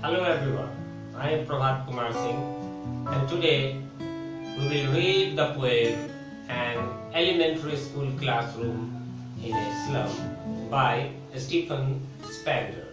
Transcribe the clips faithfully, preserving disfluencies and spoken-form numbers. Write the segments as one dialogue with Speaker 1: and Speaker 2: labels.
Speaker 1: Hello everyone, I am Prabhat Kumar Singh and today we will read the poem An Elementary School Classroom in a Slum by Stephen Spender.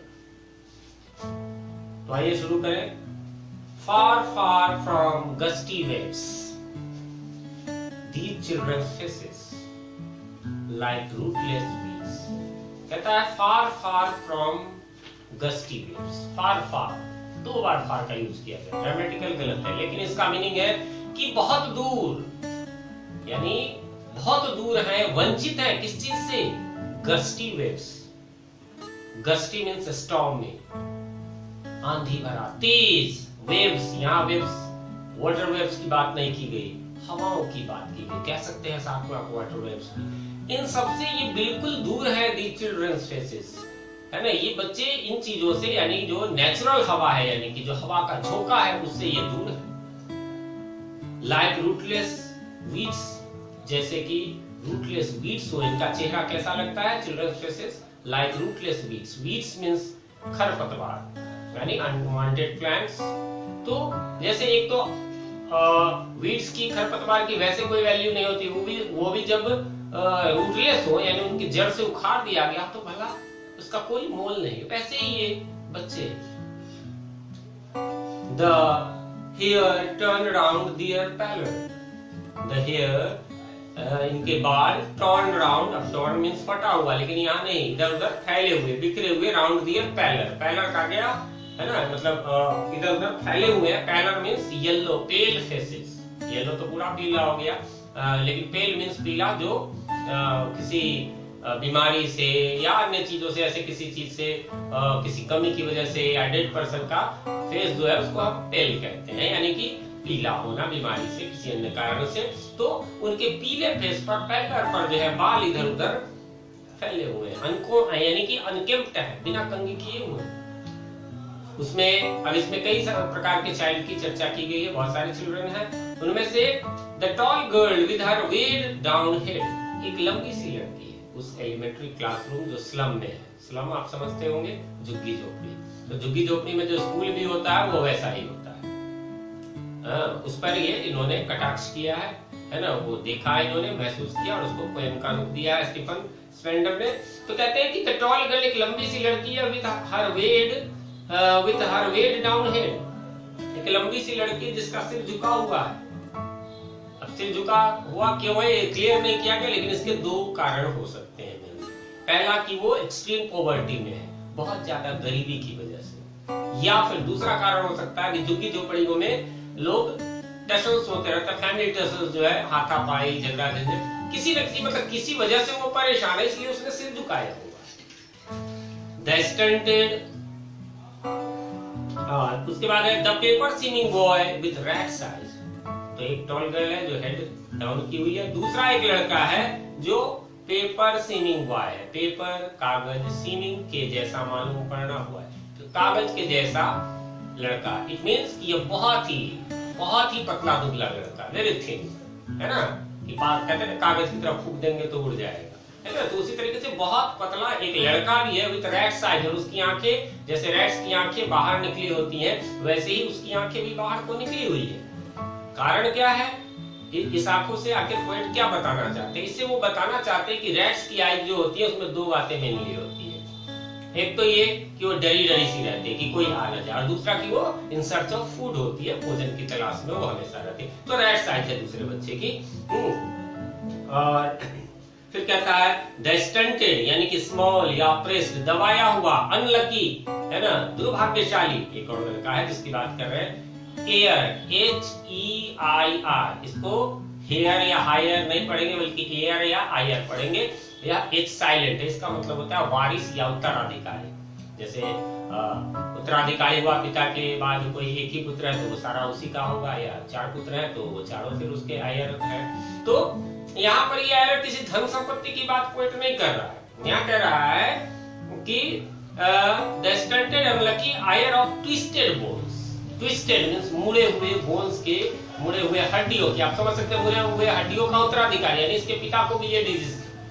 Speaker 1: तो आइए शुरू करें. Far far from gusty waves, these children's faces like rootless weeds. कहता है far far from gusty waves. far far दो बार far का use किया गया, ग्रामेटिकल गलत है, लेकिन इसका मीनिंग है कि बहुत दूर, यानी बहुत दूर है, वंचित है किस चीज से? Gusty waves. Gusty means storm में, आंधी भरा तेज. वेव्स, यहाँ वेव्स वाटर वेव्स की बात नहीं की गई, हवाओं की बात की गई. कह सकते हैं साथ में आप वाटर वेव्स भी. इन सबसे ये बिल्कुल दूर है. दी चिल्ड्रंस फेसेस, है ना, ये बच्चे इन चीजों से, यानी जो नेचुरल हवा है, यानी कि जो हवा का झोंका है, उससे ये दूर है. लाइक रूटलेस वीड्स, जैसे कि रूटलेस वीड्स हो, इनका चेहरा कैसा लगता है? Childrens faces like rootless weeds. Weeds means खरपतवार, यानी अनवांटेड प्लांट्स. तो जैसे एक तो वीड्स की, खरपतवार की वैसे कोई वैल्यू नहीं होती, वो भी वो भी जब रूटलेस हो, यानी उनकी जड़ से उखाड़ दिया गया, तो भला उसका कोई मोल नहीं. वैसे ही ये बच्चे. The hair turned around their pallor. The hair, uh, इनके बाल turned around. अब turn means फटा हुआ, लेकिन यहाँ नहीं, इधर उधर फैले हुए, बिखरे हुए. round their pallor. pallor का गया, है ना, मतलब इधर उधर फैले हुए. pallor means yellow, pale faces. yellow तो पूरा पीला हो गया, uh, लेकिन pale means पीला, जो uh, किसी बीमारी से या अन्य चीजों से, ऐसे किसी चीज से, आ, किसी कमी की वजह से, या डेड पर्सन का फेस जो है उसको हम पेल कहते हैं, यानी कि पीला होना बीमारी से, किसी अन्य कारण से. तो उनके पीले फेस पर, पैलर पर जो है बाल इधर उधर फैले हुए हैं, अनको, यानी कि अनकेम्प्ट है, बिना कंघी किए हुए. उसमें अब इसमें कई प्रकार के चाइल्ड की चर्चा की गई है, बहुत सारे चिल्ड्रन हैं. उनमें से the tall girl with her weighed down head, एक लंबी सी लड़की उस एलिमेंट्री क्लासरूम जो स्लम में है. स्लम आप समझते होंगे, झुग्गी झोपड़ी. तो झुग्गी झोपड़ी में जो स्कूल भी होता है वो वैसा ही होता है. आ, उस पर ये इन्होंने कटाक्ष किया है, है ना, वो देखा इन्होंने, महसूस किया और उसको पोएम का रूप दिया है स्टीफन स्पेंडर ने. तो कहते हैं कि द टॉल गर्ल, एक लंबी सी लड़की है, with her weighed with her weighed down head, एक लंबी सी लड़की जिसका सिर झुका हुआ है. सिर झुका हुआ क्यों है क्लियर नहीं किया गया, लेकिन इसके दो कारण हो सकते हैं. पहला कि वो एक्सट्रीम पॉवर्टी में है, बहुत ज्यादा गरीबी की वजह से. या फिर दूसरा कारण हो सकता है कि झुग्गी झोपड़ियों में लोग टसल्स होते रहते हैं, फैमिली टसल्स जो है, हाथापाई, झगड़ा झंझट, किसी न किसी मतलब किसी वजह से वो परेशान है, इसलिए उसने सिर झुकाया हुआ. द स्टंटेड, और उसके बाद है the paper seeming boy with rat's eyes. तो एक टॉल गर्ल है जो हेड डाउन की हुई है. दूसरा एक लड़का है जो पेपर सीमिंग बॉय है. पेपर कागज, सीमिंग के जैसा मालूम पड़ना हुआ है, तो कागज के जैसा लड़का. इट मींस ये बहुत ही बहुत ही पतला दुबला लड़का, वेरी थिन, है ना, कि कहते हैं कागज की तरफ फूंक देंगे तो उड़ जाएगा, है ना. तो उसी तरीके से बहुत पतला एक लड़का भी है, विद रैट्स आईज. और उसकी आंखें, जैसे रैट्स की आंखें बाहर निकली होती हैं, वैसे ही उसकी आंखें भी बाहर को निकली हुई है. कारण क्या है? इस आंखों से आखिर पॉइंट क्या बताना चाहते हैं? इससे वो बताना चाहते हैं कि रैट्स की आईज जो होती है उसमें दो बातें मेनली होती है. एक तो ये कि वो डरी डरी सी रहती है कि कोई आ न जाए, और दूसरा कि वो इन सर्च ऑफ फूड होती है, भोजन की तलाश में वो हमेशा रहती है. तो रैट्स आईज है दूसरे बच्चे की. और फिर कहता है द स्टंटेड, यानी कि स्मॉल या प्रेस्ड, दबाया हुआ, अनलकी, है ना, दुर्भाग्यशाली. एक और लड़का है जिसकी बात कर रहे हैं. Air, H E I R, इसको हेयर या हायर नहीं पढ़ेंगे, बल्कि एयर या आयर पढ़ेंगे. यह एच साइलेंट है, इसका मतलब होता है वारिस या उत्तराधिकारी. जैसे उत्तराधिकारी हुआ, पिता के बाद कोई एक ही पुत्र है तो वो सारा उसी का होगा, या चार पुत्र हैं तो वो चारों फिर उसके आयर है. तो यहाँ पर ये आयर किसी धन संपत्ति की बात पोइट नहीं कर रहा है. यहाँ कह रहा है कि the stunted unlucky heir of twisted bones. Twisted means मुड़े हुए बोन्स के, मुड़े हुए हड्डियों के, आप समझ सकते हैं, मुड़े हुए हड्डियों का उत्तराधिकारी, यानी इसके पिता को भी ये डिजीज,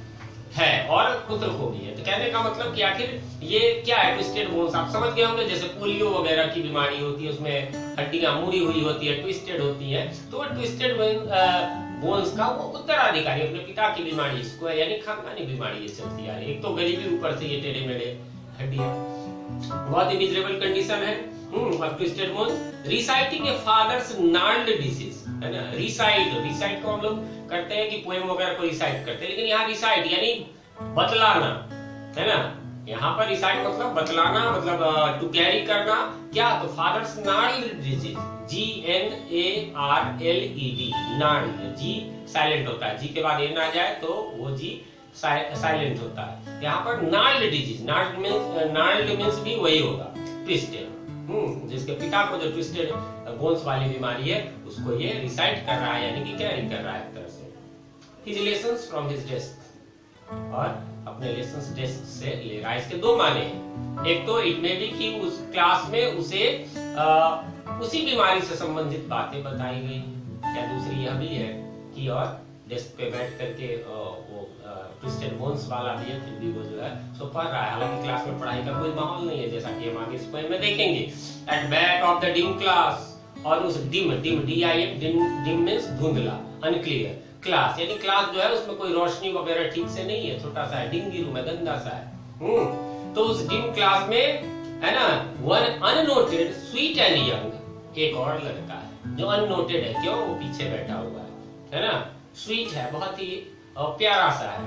Speaker 1: है और पुत्र को भी है। तो कहने का मतलब कि आखिर ये क्या है ट्विस्टेड बोन्स, आप समझ गए होंगे। जैसे पोलियो वगैरह की बीमारी होती है, उसमें हड्डियां मुड़ी हुई होती है, ट्विस्टेड होती है, तो वो ट्विस्टेड बोन्स का वो उत्तराधिकारी, अपने पिता की बीमारी इसको है, यानी खानदानी बीमारी ये चलती आ रही है। एक तो गरीबी, ऊपर से ये टेढ़े मेढ़े हड्डियां, बहुत ही मिजरेबल कंडीशन है। Hmm twisted bones. Reciting a father's gnarled disease, है ना। रिसाइट, रिसाइट को हम लोग करते हैं कि पोएम वगैरह को रिसाइट करते हैं, लेकिन यहाँ रिसाइट यानी बतलाना, है ना। यहाँ पर रिसाइट मतलब बतलाना, मतलब टू कैरी करना क्या, तो father's gnarled disease, G N A R L E D, gnarled, G silent होता है, जी के बाद ए ना जाए तो वो जी साइलेंट होता है। यहाँ पर gnarled disease, gnarled means, gnarled means भी वही होगा ट्विस्टेड। हम्म जिसके पिता को जो ट्विस्टेड बोन्स वाली बीमारी है उसको ये रिसाइट कर रहा है, यानी कि कैरी कर रहा है एक तरह से। His lessons from his desk, और अपने लेसन्स डेस्क से ले रहा है। इसके दो माने हैं, एक तो इट में भी कि उस क्लास में उसे आ, उसी बीमारी से संबंधित बातें बताई गई, या दूसरी यह भी है कि और डेस्क पे बैठ करके वो ट्विस्टेड बोन्स वाला भी है, फिर भी वो जो है सो पढ़ रहा है। हालांकि क्लास में पढ़ाई का कोई माहौल नहीं है, जैसा कि हम आगे इस पोएम में देखेंगे। At back of the dim class, और उस dim, dim D I M, dim, dim means धुंधला, अनक्लियर क्लास, यानी क्लास जो है उसमें कोई रोशनी वगैरह ठीक से नहीं है, छोटा सा है, डिंगी रूम है, गंदा सा है। हम्म तो उस डिम क्लास में, है ना, one unnoted sweet and young, एक और लड़का है जो अननोटेड है, क्यों, वो पीछे बैठा हुआ है, है ना। स्वीट है, बहुत ही प्यारा सा है,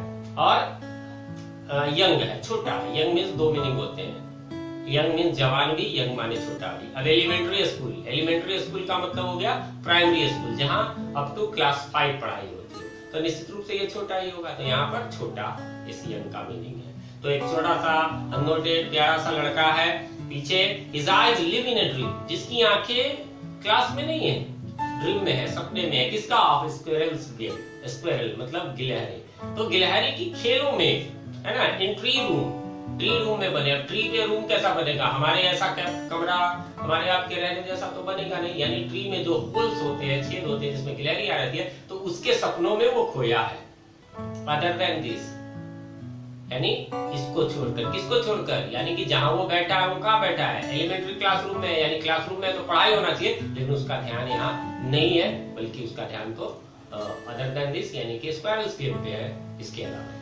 Speaker 1: और यंग है, छोटा। यंग मींस दो मीनिंग होते हैं, यंग मींस जवान भी, यंग माने छोटा भी। अब एलिमेंट्री स्कूल, एलिमेंट्री स्कूल का मतलब हो गया प्राइमरी स्कूल, जहां अप टू क्लास फाइव पढ़ाई होती है, तो निश्चित रूप से ये छोटा ही होगा, तो यहाँ पर छोटा इस यंग का मीनिंग है। तो एक छोटा सा अननोटेड प्यारा सा लड़का है, पीछे his eyes live in a dream, जिसकी आंखें क्लास में नहीं है, ड्रीम में है, सपने में है। किसका, ऑफ स्क्वेरल्स गेम, स्क्वेरल मतलब गिलहरी, तो गिलहरी की खेलों में, है ना, in tree room, tree room में बने। अब ट्री पे रूम कैसा बनेगा, हमारे ऐसा कमरा, हमारे आपके रहने जैसा तो बनेगा नहीं, यानी ट्री में जो होल्स होते हैं, छेद होते हैं, जिसमें गिलहरी आ रहती है, तो उसके सपनों में वो खोया है। अदर देन दिस, यानी इसको छोड़कर, किसको छोड़कर, यानी कि जहां वो बैठा है वो कहाँ बैठा है, एलिमेंट्री क्लासरूम में, यानी क्लासरूम में तो पढ़ाई होना चाहिए, लेकिन उसका ध्यान यहाँ नहीं है, बल्कि उसका ध्यान तो अदर देन दिस यानी कि स्क्वायरल्स गेम पे है, इसके अलावा।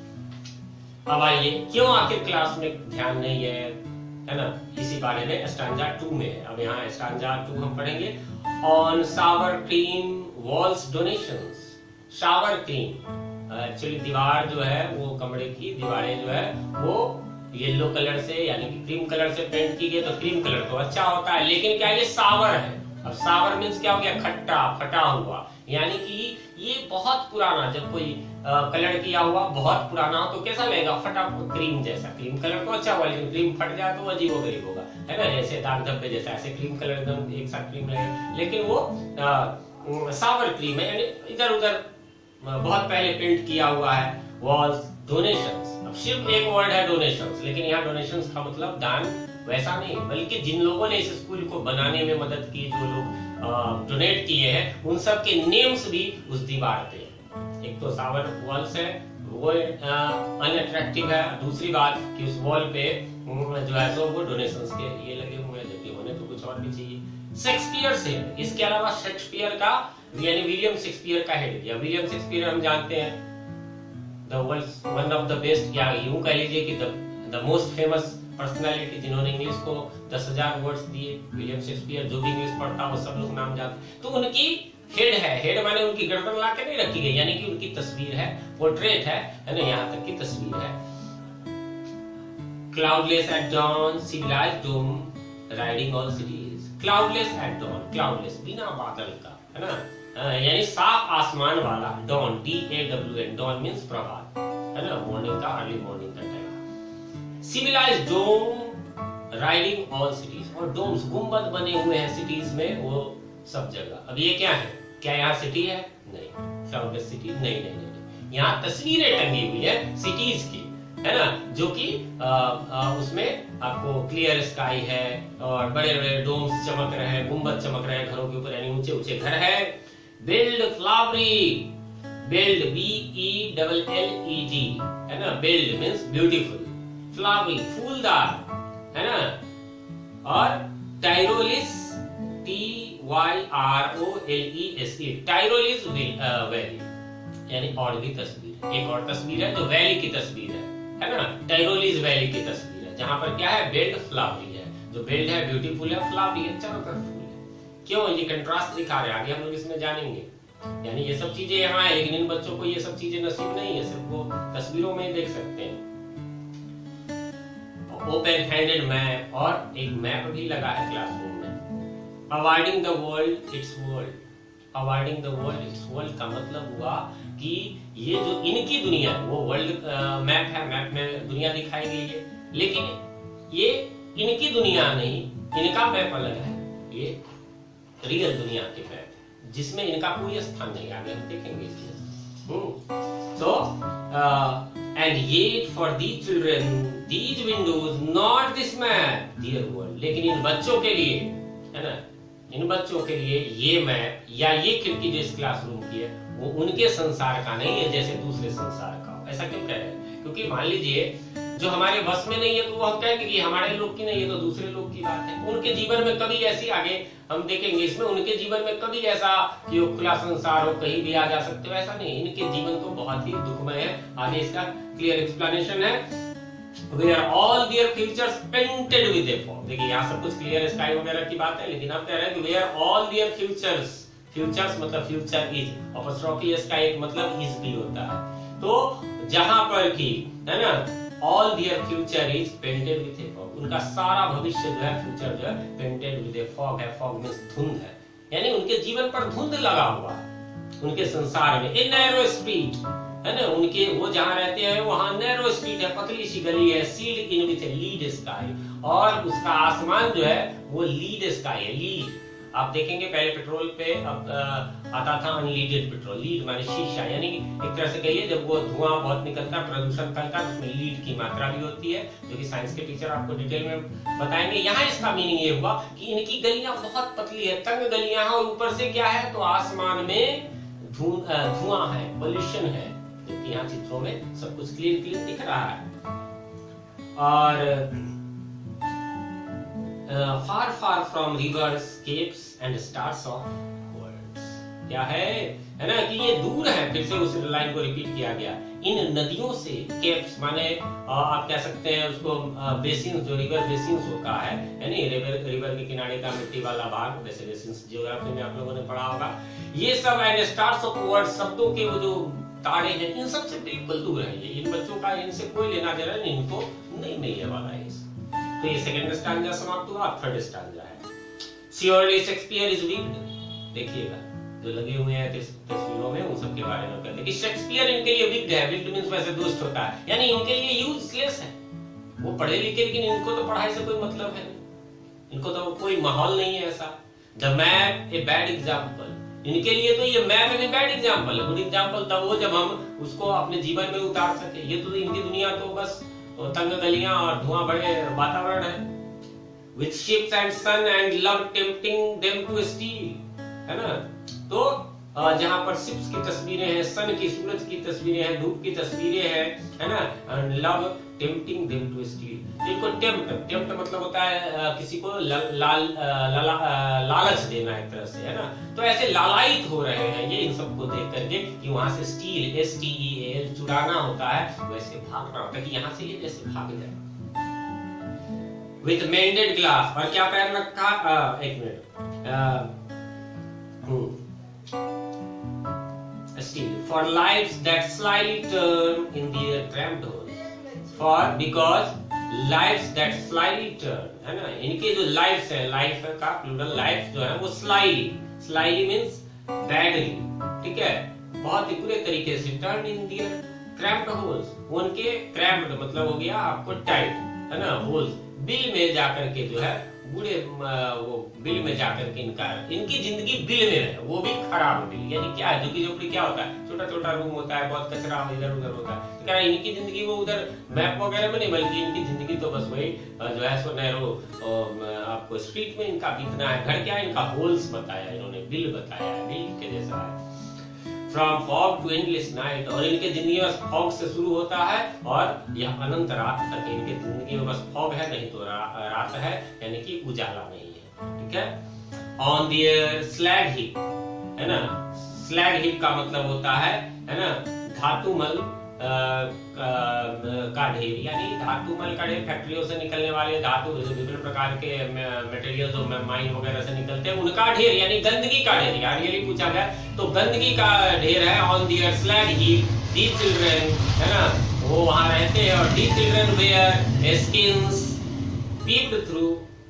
Speaker 1: अब आइए, क्यों आखिर क्लास में ध्यान नहीं है, है ना, इसी बारे में स्टांजा टू में है। अब यहाँ स्टांजा टू हम पढ़ेंगे। On shower cream walls donations, shower cream actually दीवार जो है वो कमरे की दीवारें जो है वो येलो कलर से यानी कि क्रीम कलर से पेंट की गई, तो क्रीम कलर तो अच्छा होता है, लेकिन क्या ये सावर है। अब सावर मीन्स क्या हो गया, खट्टा, फटा हुआ, यानी कि ये बहुत पुराना, जब कोई आ, कलर किया हुआ बहुत पुराना हो तो कैसा लगेगा, फटा क्रीम जैसा। क्रीम कलर तो अच्छा हुआ, लेकिन क्रीम फट जाए तो अजीब गरीब होगा, है ना, जैसे दाग धब्बे जैसा, ऐसे क्रीम कलर एकदम एक साथ क्रीम लगेगा, लेकिन वो आ, सावर क्रीम है, यानी इधर उधर बहुत पहले पेंट किया हुआ है। वॉल्स डोनेशंस, अब सिर्फ एक वर्ड है डोनेशंस, लेकिन यहाँ डोनेशंस का मतलब दान वैसा नहीं, बल्कि जिन लोगों ने इस स्कूल को बनाने में मदद की, जो लोग डोनेट किए हैं, उन सब के नेम्स भी उस दीवार पे। एक तो सावर वॉल्स है, वो अनअट्रैक्टिव है, दूसरी बात कि उस वॉल पे जो है सो वो डोनेशंस के ये लगे हुए हैं, जबकि होने तो कुछ और भी चाहिए। शेक्सपियर से, इसके अलावा शेक्सपियर का यानी विलियम शेक्सपियर का हेड, या विलियम शेक्सपियर हम जानते हैं the world's one of the best, या यूं कह लीजिए कि द मोस्ट फेमस पर्सनालिटी, जिन्होंने इंग्लिश को दस हजार वर्ड्स दिए। विलियम शेक्सपियर, जो भी इंग्लिश पढ़ता वो सब लोग नाम जानते, तो उनकी हेड है, हेड माने उनकी गर्दन ला के नहीं रखी गई, यानी कि उनकी तस्वीर है, पोर्ट्रेट है, है ना, यहाँ तक की तस्वीर है। Cloudless at dawn, civilised dome, riding all cities. Cloudless at dawn, cloudless बिना बादल का, है ना, यानी साफ आसमान वाला। Dawn, D A W N, dawn means प्रभात, है ना, मॉर्निंग का, अर्ली मॉर्निंग का time. Civilised dome, riding all cities, और डोम्स गुंबद बने हुए हैं सिटीज में, वो सब जगह। अब ये क्या है, क्या यहाँ सिटी है, नहीं, क्लाउडलेस सिटी नहीं, नहीं, नहीं, नहीं। यहाँ तस्वीरें टंगी हुई है सिटीज की, है ना, जो कि उसमें आपको क्लियर स्काई है, और बड़े बड़े डोम्स चमक रहे हैं, गुंबद चमक रहे हैं घरों के ऊपर, यानी ऊंचे ऊंचे घर है। Belled flowery belled, B E double L E D, है ना, बिल्ड मीन्स ब्यूटीफुल, फ्लावरी फूलदार, है ना, और Tyrolese, T Y R O L E S E, Tyrolese valley, यानी और भी तस्वीर, एक और तस्वीर है जो वैली की तस्वीर है, है ना, टाइरोलिस वैली की तस्वीर है, जहां पर क्या है, बेल्ट फ्लावरी है, जो बेल्ट है ब्यूटीफुल है, फ्लावरी है, चारों तरफ फूल है। क्यों, ये कंट्रास्ट दिखा रहे हैं, आगे हम लोग इसमें जानेंगे। यानी ये सब चीजें यहाँ है, लेकिन इन बच्चों को ये सब चीजें नसीब नहीं है, सिर्फ वो तस्वीरों में देख सकते हैं। ओपन हैंडेड मैप, और एक मैप भी लगा है क्लासरूम में। Avoiding the world its world, avoiding the world its world का मतलब हुआ कि ये जो इनकी दुनिया है वो वर्ल्ड मैप है, मैप में दुनिया दिखाई गई है, लेकिन ये इनकी दुनिया नहीं, इनका मैप अलग है, ये रियल दुनिया के मैप है जिसमें इनका कोई स्थान नहीं, आगे हम देखेंगे इसमें। So and yet for these children these windows not this map their world, लेकिन इन बच्चों के लिए, है ना, इन बच्चों के लिए ये मैप या ये खिड़की जो इस क्लासरूम की है वो उनके संसार का नहीं है जैसे दूसरे संसार का। ऐसा क्यों कह रहे हैं? क्योंकि मान लीजिए जो हमारे बस में नहीं है तो वो हम कहेंगे कि हमारे लोग की नहीं है, तो दूसरे लोग की बात है। उनके जीवन में कभी ऐसी, आगे हम देखेंगे इसमें, उनके जीवन में कभी ऐसा कि वो खुला संसार हो, कहीं भी आ जा सकते हो, ऐसा नहीं। इनके जीवन तो बहुत ही दुखमय है। आगे इसका क्लियर एक्सप्लेनेशन है। Where all their futures painted with a fog। देखिए यहाँ सब कुछ क्लियर स्काई वगैरह की बात है, लेकिन अब कह रहे हैं कि where all their futures, futures मतलब फ्यूचर इज, अपॉस्ट्रोफी एस का एक मतलब इज भी होता है। तो जहां पर की, है ना, all their future is painted with a fog, उनका सारा भविष्य जो है, फ्यूचर जो है, painted with a fog है। fog मींस धुंध है, यानी उनके जीवन पर धुंध लगा हुआ है उनके संसार में। ए नैरो स्ट्रीट, है ना, उनके वो जहां रहते हैं वहां नैरो स्ट्रीट है, पतली सी गली है, sealed in with lead sky, और उसका आसमान जो है वो लीड स्काई है। लीड आप देखेंगे पहले पेट्रोल पे अब आता था अनलीडेड पेट्रोल, लीड माने शीशा, यानी एक तरह से कहिए जब वो धुआं बहुत निकलता है, प्रदूषण फैलता है, उसमें लीड की मात्रा भी होती है, जो कि साइंस के टीचर आपको डिटेल में बताएंगे। यहाँ इसका मीनिंग ये हुआ कि इनकी गलियां बहुत पतली है, तंग गलियां हैं, और ऊपर से क्या है, तो आसमान में धुआं है, पोल्यूशन है, जबकि यहाँ चित्रों में सब कुछ क्लीन क्लीन दिख रहा है। और far far from rivers, capes and stars of worlds, क्या है, है ना, कि ये दूर है। फिर से उस लाइन को रिपीट किया गया, इन नदियों से, केप्स माने आप कह सकते हैं उसको बेसिन, जो रिवर बेसिन होता है, यानी रिवर रिवर के किनारे का मिट्टी वाला भाग, वैसे बेसिन ज्योग्राफी में आप लोगों ने पढ़ा होगा। ये सब एंड स्टार्स ऑफ वर्ल्ड्स, शब्दों के वो जो तारे हैं, इन सब से बिल्कुल दूर है ये। इन बच्चों का इनसे कोई लेना देना नहीं, इनको नहीं मिलने वाला है। तो ये सेकंड स्टैंजा समाप्त हुआ, थर्ड स्टैंजा है, श्योरली शेक्सपियर इज विक्ड। देखिएगा जो लगे हुए हैं तस्वीरों में उन सब के बारे में कहते हैं कि शेक्सपियर इनके लिए विक्ड है। विक्ड मींस वैसे दुष्ट होता है, यानी इनके लिए यूजलेस है। वो पढ़े लिखे, लेकिन इनको तो पढ़ाई से कोई मतलब है नहीं, इनको तो कोई माहौल नहीं है ऐसा। The map a bad example, इनके लिए तो ये मैप ए बैड एग्जाम्पल है। गुड एग्जाम्पल तब वो जब हम उसको अपने जीवन में उतार सके। ये तो इनकी दुनिया तो बस तो तंग गलियां और धुआं भरे वातावरण है। With ships and sun and love tempting them to steal, है ना। तो जहां पर शिप्स की तस्वीरें हैं, सन की, सूरज की तस्वीरें हैं, धूप की तस्वीरें हैं, है ना, and love tempting them to steal। इनको टेम्प्ट, टेम्प्ट मतलब होता है किसी को लाल लाला लालच देना एक तरह से, है ना। तो ऐसे लालायित हो रहे हैं ये इन सबको देख करके कि वहां से steal, S T E L, चुराना होता है, वैसे भागना होता है कि यहाँ से ये जैसे भाग जाए। विथ मेंडेड ग्लास, और क्या पैर रखा, आ, एक minute, steal for lives that slightly turn in their cramped holes, for because lives that slightly turn, है ना। इनके जो लाइफ्स है, लाइफ का प्लूरल, लाइफ जो है वो स्लाइटली, स्लाइटली मींस बैडली, ठीक है, बहुत ही बुरे तरीके से, turn in their cramped holes, उनके क्रैम्प्ड मतलब हो गया आपको टाइट, है ना, होल्स, बिल में जाकर के जो है बूढ़े, वो बिल में जाकर के इनका, इनकी जिंदगी बिल में है, वो भी खराब बिल। यानी क्या है, झुग्गी झोपड़ी क्या होता है, छोटा छोटा रूम होता है, बहुत कचरा इधर उधर होता है। तो क्या इनकी जिंदगी वो उधर मैप वगैरह में नहीं, बल्कि इनकी जिंदगी तो बस वही जो है सो नैरो आपको स्ट्रीट में इनका बीतना है। घर क्या है, इनका होल्स बताया इन्होंने, बिल बताया, बिल के जैसा है। From fog to endless night, और इनके जिंदगी में फॉग से शुरू होता है और यह अनंत रात तक इनके जिंदगी में बस फॉग है, नहीं तो रा, रात है, यानी कि उजाला नहीं है। ठीक है। ऑन दियर स्लैग हीप, है ना, स्लैग हीप का मतलब होता है है ना धातुमल का ढेर, यानी धातुमल का ढेर, फैक्ट्रियों से निकलने वाले धातु विभिन्न प्रकार के मटेरियल जो माइन वगैरह से निकलते हैं उनका ढेर, यानी गंदगी का ढेर। यार ये पूछा गया तो गंदगी का ढेर है। On their slag heap the children, है ना, वो वहां रहते हैं, और the children wear skins peeped through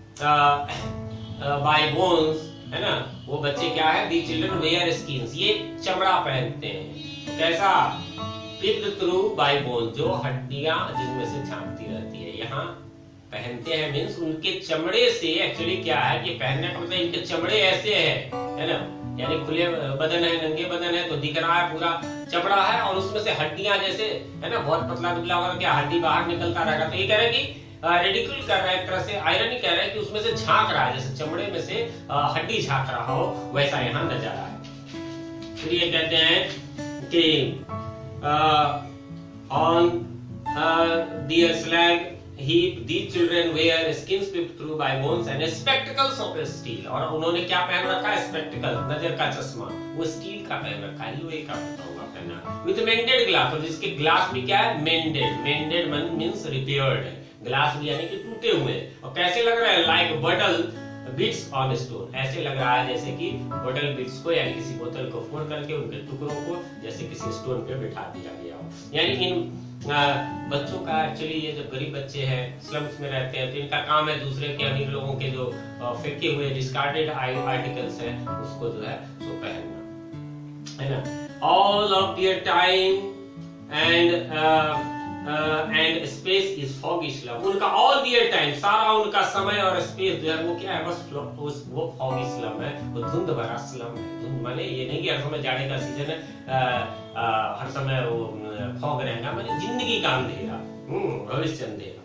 Speaker 1: by bones, है ना, वो बच्चे क्या है, दी चिल्ड्रन वेयर स्किन्स, ये चमड़ा पहनते हैं। कैसा, पीप्ड थ्रू बाय बोन, जो हड्डियां जिनमें से झांकती रहती है, यहाँ पहनते हैं मीन्स उनके चमड़े से। एक्चुअली क्या है, ये पहनने का मतलब इनके चमड़े ऐसे है, है ना, यानी खुले बदन है, नंगे बदन है तो दिख रहा है पूरा चमड़ा है, और उसमें से हड्डियां जैसे, है ना, बहुत पतला दुबला होगा क्या हड्डी बाहर निकलता रहेगा। तो ये कह रहे हैं कि रेडिकुल कर रहा है, एक तरह से आयरनी कह रहा है कि उसमें से झांक रहा है, जैसे चमड़े में से हड्डी झांक रहा हो, वैसा यहाँ नजारा है। फिर ये कहते हैं कि on their slag heap these children wear skins peeped through by bones and spectacles of steel, और उन्होंने क्या पहन रखा है, स्पेक्टिकल, नजर का चश्मा, वो स्टील का पहन रखा है, लोहे का होगा पहना, विद मेंडेड ग्लास, और जिसके ग्लास भी क्या है, मेंडेड, मेंडेड मींस रिपेयर्ड है, ग्लास भी यानी कि टूटे हुए, और कैसे लग रहा है, लाइक बटल बीट्स ऑन स्टोन, ऐसे लग रहा है जैसे कि बोतल बीट्स को, यानी किसी बोतल को फोड़ करके उनके टुकड़ों को जैसे किसी स्टोन पे बिठा दिया गया हो। यानी इन आ, बच्चों का एक्चुअली ये जो गरीब बच्चे हैं, स्लम्स में रहते हैं, तो इनका काम है दूसरे के अमीर लोगों के जो फेंके हुए डिस्कार्डेड आर्टिकल्स हैं उसको जो है तो पहनना, है ना। All of their time and and space is foggy slum, उनका ऑल दियर टाइम, सारा उनका समय और स्पेस जो है वो क्या है, बस वो फॉगी स्लम है, वो धुंध भरा स्लम है। धुंध माने ये नहीं कि हर समय जाड़े का सीजन है, आ, आ, हर समय वो फॉग रहेगा, माने जिंदगी का अंधेरा, भविष्य अंधेरा।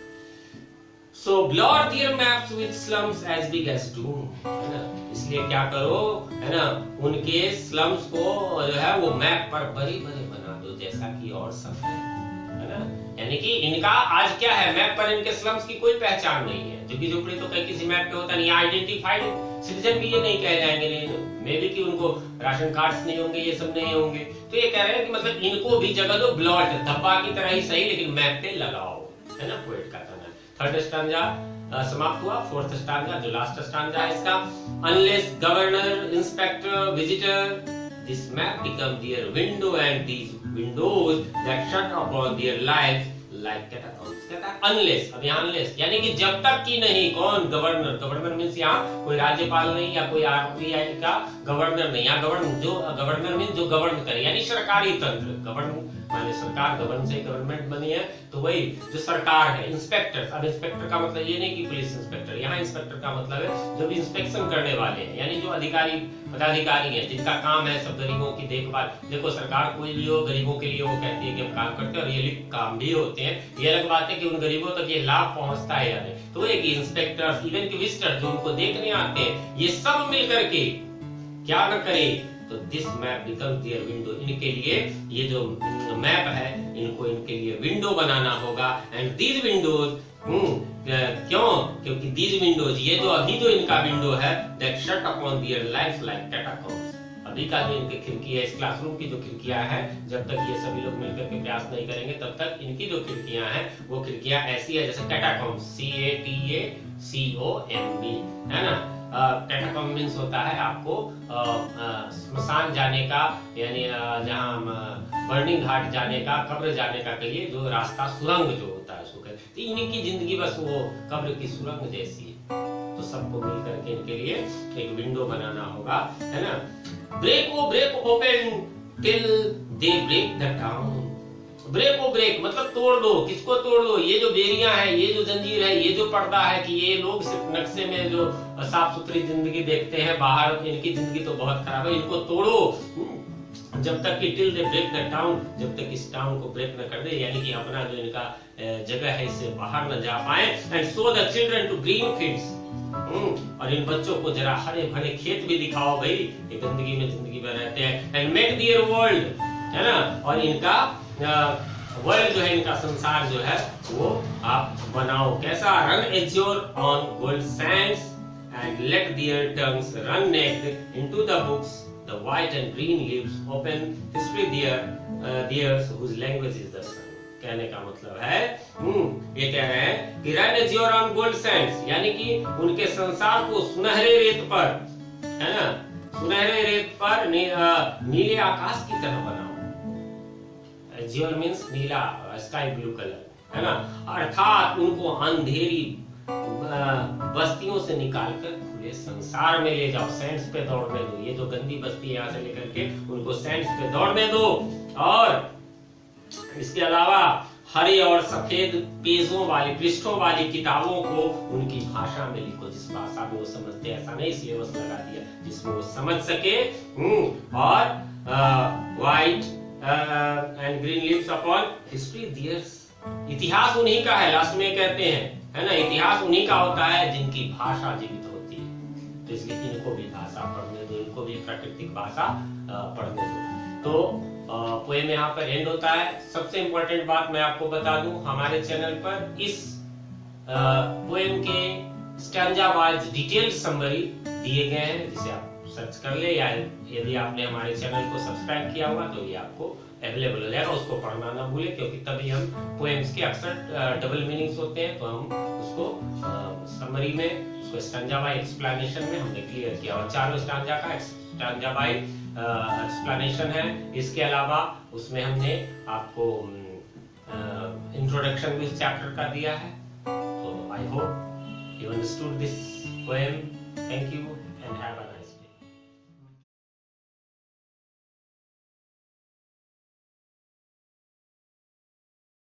Speaker 1: So blot their maps with slums as big as doom, है ना, इसलिए क्या करो, है ना, उनके स्लम्स को जो है वो मैप पर बड़े बड़े बना दो जैसा कि और सब है, यानी कि इनका आज क्या है, मैप पर इनके स्लम्स की कोई पहचान नहीं है। झुग्गी झोपड़ी तो कहीं किसी मैप पे होता नहीं, आइडेंटिफाइड सिटीजन भी ये नहीं कह जाएंगे, मे बी कि उनको राशन कार्ड्स नहीं होंगे, ये सब नहीं होंगे। तो ये कह रहे हैं कि मतलब इनको भी जगह दो, ब्लॉट धब्बा की तरह ही सही, लेकिन मैप पे लगाओ, है ना, पोएट का कहना। थर्ड स्टांजा समाप्त हुआ। फोर्थ स्टांजा जो लास्ट स्टांजा है इसका, unless governor inspector visitor this map become their window and these windows that shut upon their lives like catacombs। कहता है अनलेस, अब यहाँ अनलेस यानी कि जब तक की नहीं, कौन, गवर्नर, गवर्नर मीन्स यहाँ कोई राज्यपाल नहीं या कोई आरटीआई का गवर्नर नहीं, यहाँ गवर्नर, जो गवर्नर मीन्स जो गवर्न करे, यानी सरकारी तंत्र, गवर्न माने सरकार, गवर्न से गवर्नमेंट बनी है तो वही जो सरकार है। इंस्पेक्टर, अब इंस्पेक्टर का मतलब ये नहीं कि पुलिस इंस्पेक्टर, यहाँ इंस्पेक्टर का मतलब है जो भी इंस्पेक्शन करने वाले हैं, यानी जो अधिकारी पदाधिकारी हैं जिनका काम है सब गरीबों की देखभाल। देखो सरकार कोई भी हो, गरीबों के लिए वो कहती है कि हम काम करते हैं, और ये काम भी होते हैं, ये अलग बात है कि उन गरीबों तक ये लाभ पहुंचता है या नहीं। तो एक इंस्पेक्टर्स, इवन के विजिटर जो उनको देखने आते हैं, ये सब मिलकर के क्या न करे, तो this map becomes their window, इनके लिए ये जो मैप है इनको इनके लिए विंडो बनाना होगा। एंड दीज विंडोज, क्यों, क्योंकि दीज विंडोज, ये जो अभी जो इनका विंडो है, that shut upon their life like catacombs, अभी का जो इनकी खिड़की है, इस क्लासरूम की जो खिड़कियां हैं, जब तक ये सभी लोग मिलकर के प्रयास नहीं करेंगे तब तक इनकी जो खिड़कियां हैं वो खिड़कियां ऐसी है जैसे catacombs, C A T A C O M B, है ना। कैटाकॉम्ब मींस होता है आपको स्मशान जाने का, यानी जहाँ बर्निंग घाट जाने का, कब्र जाने का कहिए, जो रास्ता, सुरंग जो होता है उसको कहते हैं। तो इनकी जिंदगी बस वो कब्र की सुरंग जैसी है। तो सबको मिल करके इनके लिए एक विंडो बनाना होगा, है ना। Break O break open till they break the town, break O break मतलब तोड़ दो, किसको तोड़ दो, ये जो बेरियां है, ये जो जंजीर है, ये जो पर्दा है कि ये लोग सिर्फ नक्शे में जो साफ सुथरी जिंदगी देखते हैं, बाहर इनकी जिंदगी तो बहुत खराब है, इनको तोड़ो जब तक कि till they break the town, जब तक इस टाउन को ब्रेक न कर दे, यानी कि अपना जो इनका जगह है इससे बाहर न जा पाए। And so the children to green fields, hmm और इन बच्चों को जरा हरे भरे खेत भी दिखाओ भाई, ये गंदगी में जिंदगी में रहते हैं। एंड मेक देयर वर्ल्ड, है ना, और इनका वर्ल्ड जो है, इनका संसार जो है वो आप बनाओ। कैसा? Run azure on gold sands and let their tongues run naked into the books, the white and green leaves open history their theirs whose language is the sun. कहने का मतलब है, हम्म ये कह रहे हैं कि run azure on gold sands, यानी कि उनके संसार को सुनहरे रेत पर, है ना, सुनहरे रेत पर नी, नीले आकाश की तरह बनाओ। एज्योर मींस नीला, स्काई ब्लू कलर, है ना, अर्थात उनको अंधेरी बस्तियों से निकालकर खुले संसार में ले जाओ, सैंड्स पे दौड़ने दो। ये जो गंदी बस्ती है यहाँ से लेकर के उनको सैंड्स पे दौड़ने दो। और इसके अलावा हरे और सफेद पेजों वाली, पृष्ठों वाली किताबों को उनकी भाषा में लिखो, जिस भाषा में वो समझते हैं। ऐसा नहीं सिलेबस लगा दिया जिसमें वो समझ सके। और white and green leaves upon history there's, इतिहास उन्हीं का है। लास्ट में कहते हैं, है ना, इतिहास उन्हीं का होता है जिनकी भाषा जीवित होती है। तो इसलिए इनको भी भाषा पढ़ने दो, इनको भी प्राकृतिक भाषा पढ़ने दो। तो पोएम यहाँ पर एंड होता है। सबसे इंपॉर्टेंट बात मैं आपको बता दूं, हमारे चैनल पर इस पोएम के स्टैंजा वाइज डिटेल समरी दिए गए हैं, जिसे आप सर्च कर ले, या यदि आपने हमारे चैनल को सब्सक्राइब किया हुआ तो ये आपको अवेलेबल हो जाएगा। उसको पढ़ना ना भूले, क्योंकि तभी हम पोएम्स के अक्सर डबल मीनिंग्स होते हैं, तो हम उसको समरी में, उसको स्टैंजा वाइज एक्सप्लेनेशन में हमने क्लियर किया। और चारों स्टैंजा का स्टैंजा वाइज एक्सप्लेनेशन है। इसके अलावा उसमें हमने आपको इंट्रोडक्शन भी इस चैप्टर का दिया है। तो I hope you understood this poem. Thank you and have a